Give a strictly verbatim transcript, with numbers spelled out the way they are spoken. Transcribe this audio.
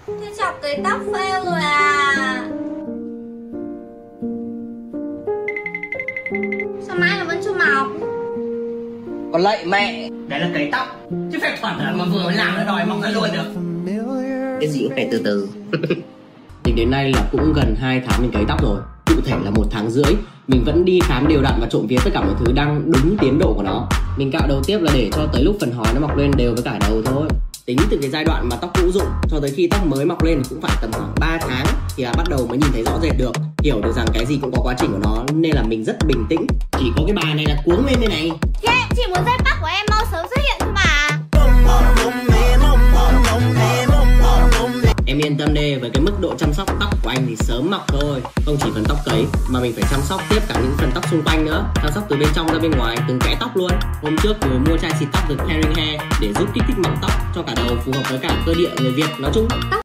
Tôi chọc cái tóc fail rồi à. Sao mai nó vẫn chưa mọc? Còn lạy mẹ, đấy là cấy tóc chứ phép thuật là mà vừa mới làm nó đòi mọc ra luôn được. Cái gì cũng phải từ từ. Tính đến nay là cũng gần hai tháng mình cấy tóc rồi. Cụ thể là một tháng rưỡi mình vẫn đi khám đều đặn và trộm vía tất cả mọi thứ đang đúng tiến độ của nó. Mình cạo đầu tiếp là để cho tới lúc phần hói nó mọc lên đều với cả đầu thôi. Tính từ cái giai đoạn mà tóc cũ rụng cho tới khi tóc mới mọc lên thì cũng phải tầm khoảng ba tháng thì là bắt đầu mới nhìn thấy rõ rệt được, hiểu được rằng cái gì cũng có quá trình của nó, nên là mình rất bình tĩnh. Chỉ có cái bà này là cuống lên đây này. Thế em chỉ muốn dây tóc của em mau sớm xuất hiện thôi mà. Em yên tâm đi, với cái mức độ chăm sóc tóc của anh thì sớm mọc thôi. Không chỉ phần tóc cấy mà mình phải chăm sóc tiếp cả những phần tóc xung quanh nữa, chăm sóc từ bên trong ra bên ngoài, từng kẽ tóc luôn. Hôm trước vừa mua chai xịt tóc từ Caring Hair để giúp kích thích mọc tóc cho cả đầu, phù hợp với cả cơ địa người Việt nói chung.